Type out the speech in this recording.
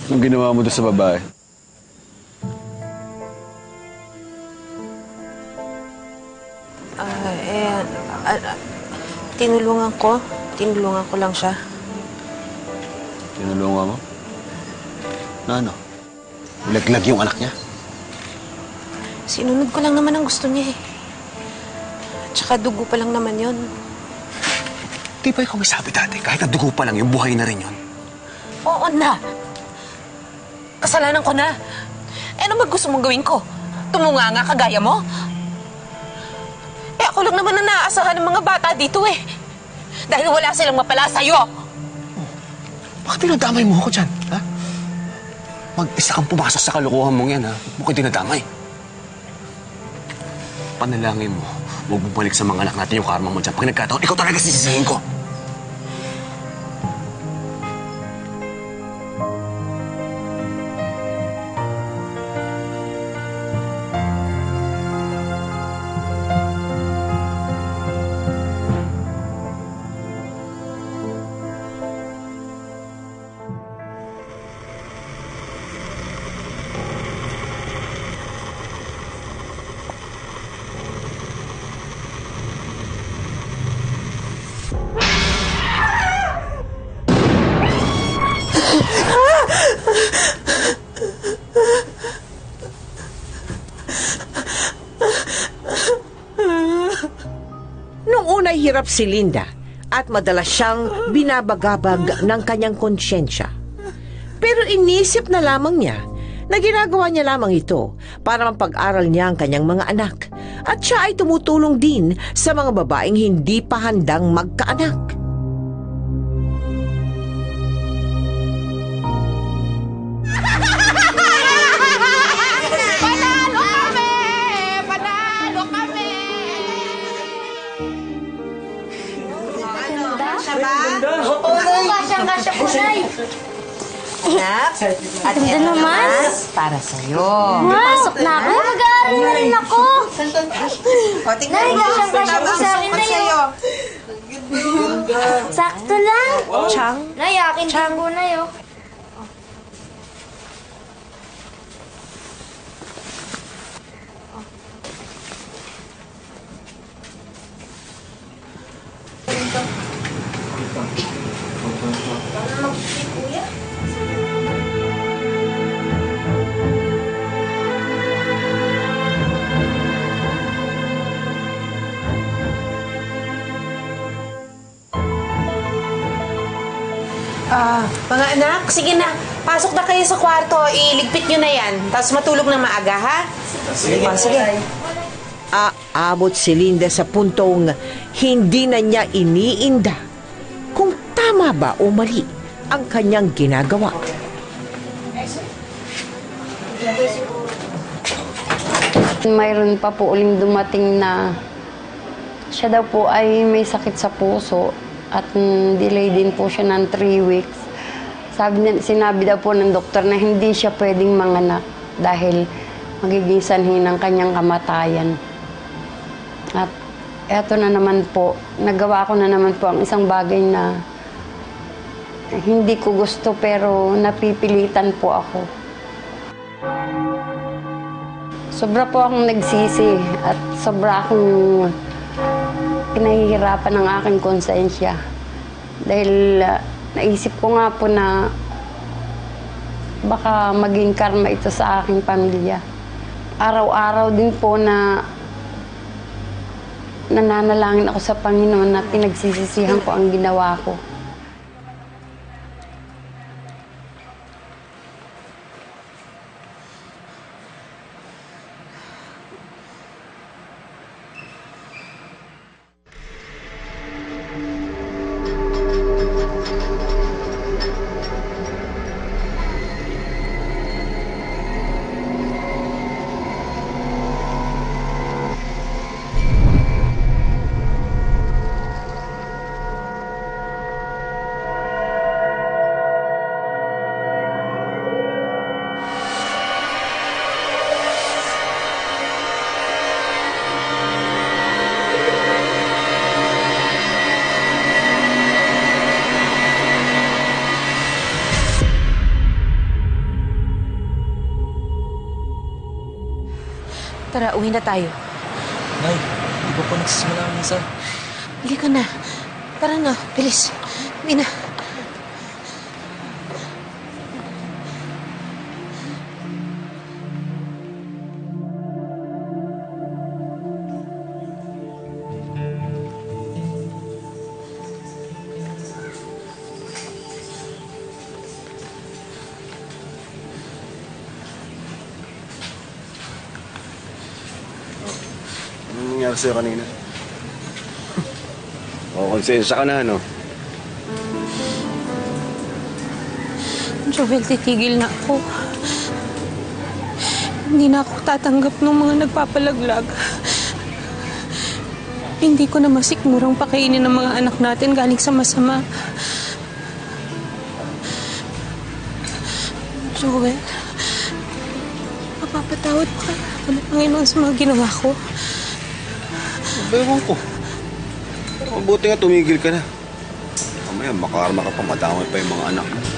Anong ginawa mo doon sa babae? Tinulungan ko. Tinulungan ko lang siya. Tinulungan mo? Na ano? Laglag yung anak niya? Sinunod ko lang naman ang gusto niya eh. Tsaka dugo pa lang naman yun. Di ba ikaw may sabi dati? Kahit na dugo pa lang, yung buhay na rin yun. Oo na. Kasalanan ko na. Eh, ano ba gusto mong gawin ko? Tumunga nga kagaya mo? Eh, ako lang naman ang naaasahan ng mga bata dito eh. Dahil wala silang mapala sa'yo. Bakit dinadamay mo ako dyan, ha? Mag-isa kang pumasok sa kalokohan mong yan, ha? Huwag mo kayo dinadamay. Panalangin mo, huwag mong balik sa mga anak natin yung karma mo dyan. Pag nagkataon, ikaw talaga sisisihin ko. Noong una'y hirap si Linda at madalas siyang binabagabag ng kanyang konsyensya. Pero inisip na lamang niya na ginagawa niya lamang ito para mapag-aral niya ang kanyang mga anak at siya ay tumutulong din sa mga babaeng hindi pa handang magkaanak. Kasya po, Nay. Anak, at Ganda naman. para sa'yo. Pasok na ako. Mag-aaral na rin ako. O, tingnan Nay, mo. kasyang-kasya po sa akin na yun. Sakto lang. Chang? Nay, akin din po na yun. Mga anak, sige na. Pasok na kayo sa kwarto. Iligpit nyo na yan. Tapos matulog ng maaga, ha? Sige. Sige. Aabot si Linda sa puntong hindi na niya iniinda kung tama ba o mali ang kanyang ginagawa. Mayroon pa po uling dumating na siya daw po ay may sakit sa puso at delay din po siya ng 3 weeks. Sinabi daw po ng doktor na hindi siya pwedeng manganak dahil magiging sanhi ng kanyang kamatayan. At eto na naman po, nagawa ko na naman po ang isang bagay na hindi ko gusto pero napipilitan po ako. Sobra po akong nagsisi at sobra akong pinahihirapan ng aking konsensya. Dahil naisip ko nga po na baka maging karma ito sa aking pamilya. Araw-araw din po na nananalangin ako sa Panginoon na pinagsisisihan ko ang ginawa ko. Tara, uwi na tayo. Nay, di ba po nagsisimula ang misa? Huli ka na. Tara na, bilis. Uwi na. Anong nangyari sa'yo kanina? Konsensya ka na, no? Joel, titigil na ako. Hindi na ako tatanggap ng mga nagpapalaglag. Hindi ko na masikmurang pakainin ng mga anak natin galing sa masama. Joel, mapapatawad pa kaya ako ng Panginoon sa mga ginawa ko? Ewan ko. Pero mabuti nga tumigil ka na. Mamaya, makakarma ka pang madamay pa yung mga anak mo.